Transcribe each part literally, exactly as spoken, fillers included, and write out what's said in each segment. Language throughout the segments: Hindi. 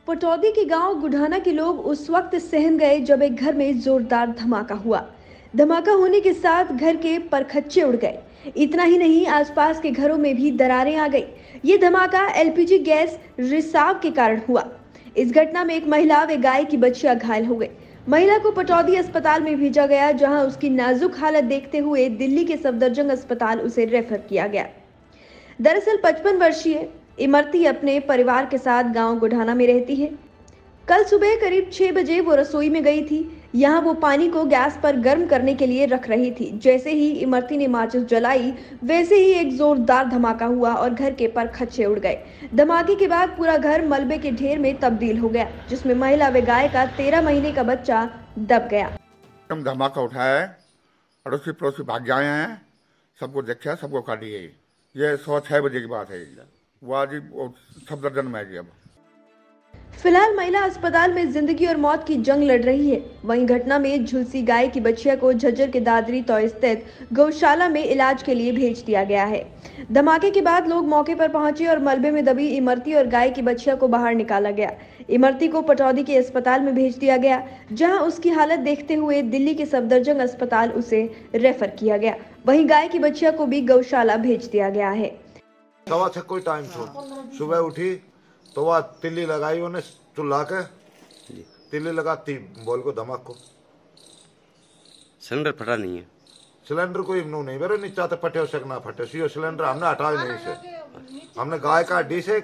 पटौदी के गांव गुढ़ाना के लोग उस वक्त सहम गए जब एक घर में जोरदार धमाका हुआ। धमाका होने के साथ घर के परखच्चे उड़ गए। इतना ही नहीं, आसपास के घरों में भी दरारें आ गई। ये धमाका एलपीजी गैस रिसाव के कारण हुआ। इस घटना में एक महिला व गाय की बच्चियां घायल हो गई। महिला को पटौदी अस्पताल में भेजा गया, जहां उसकी नाजुक हालत देखते हुए दिल्ली के सफदरजंग अस्पताल उसे रेफर किया गया। दरअसल पचपन वर्षीय इमरती अपने परिवार के साथ गांव गुढ़ाना में रहती है। कल सुबह करीब छह बजे वो रसोई में गई थी। यहां वो पानी को गैस पर गर्म करने के लिए रख रही थी। जैसे ही इमरती ने माचिस जलाई, वैसे ही एक जोरदार धमाका हुआ और घर के परखच्चे उड़ गए। धमाके के बाद पूरा घर मलबे के ढेर में तब्दील हो गया, जिसमें महिला व गाय का तेरह महीने का बच्चा दब गया। धमाका उठाया है, अड़ोसी पड़ोसी भाग जाए हैं, सबको देखा, सबको काटी है। ये सौ छह बजे की बात है। वो आज सफदरजंग में है। अब फिलहाल महिला अस्पताल में जिंदगी और मौत की जंग लड़ रही है। वहीं घटना में झुलसी गाय की बच्चिया को झज्जर के दादरी तौ स्थित गौशाला में इलाज के लिए भेज दिया गया है। धमाके के बाद लोग मौके पर पहुंचे और मलबे में दबी इमरती और गाय की बच्चिया को बाहर निकाला गया। इमरती को पटौदी के अस्पताल में भेज दिया गया, जहां उसकी हालत देखते हुए दिल्ली के सफदरजंग अस्पताल उसे रेफर किया गया। वहीं गाय की बच्चिया को भी गौशाला भेज दिया गया है। सवा छह कोई टाइम छोड़ सुबह उठी तो वह तिल्ली लगाई, उन्हें चुल्हा के तिल्ली लगाती बोल को धमाक को। सिलेंडर फटा नहीं है। सिलेंडर कोई नो नहीं मेरे नीचा तो फटे हो सकना फटे सीओ सिलेंडर हमने हटाया नहीं से। हमने गाय का हड्डी से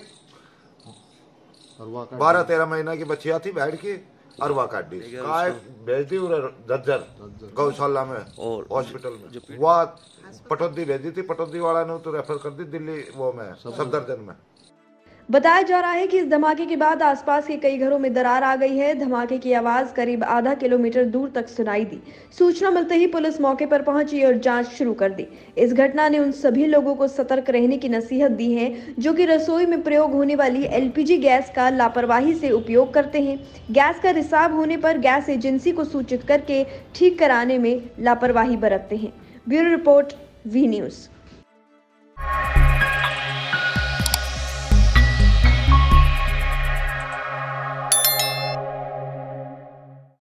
बारह तेरह महीना की बच्चिया थी बैठ की अरवा का हड्डी गाय भेज दी झज्जर गौशाला में और हॉस्पिटल में। वह पटौदी भेजी थी, पटौदी वाला ने तो रेफर कर दी दिल्ली वो में सफदरजंग में। बताया जा रहा है कि इस धमाके के बाद आसपास के कई घरों में दरार आ गई है। धमाके की आवाज करीब आधा किलोमीटर दूर तक सुनाई दी। सूचना मिलते ही पुलिस मौके पर पहुंची और जांच शुरू कर दी। इस घटना ने उन सभी लोगों को सतर्क रहने की नसीहत दी है जो कि रसोई में प्रयोग होने वाली एलपीजी गैस का लापरवाही से उपयोग करते हैं। गैस का रिसाव होने पर गैस एजेंसी को सूचित करके ठीक कराने में लापरवाही बरतते हैं। Bureau report, V news.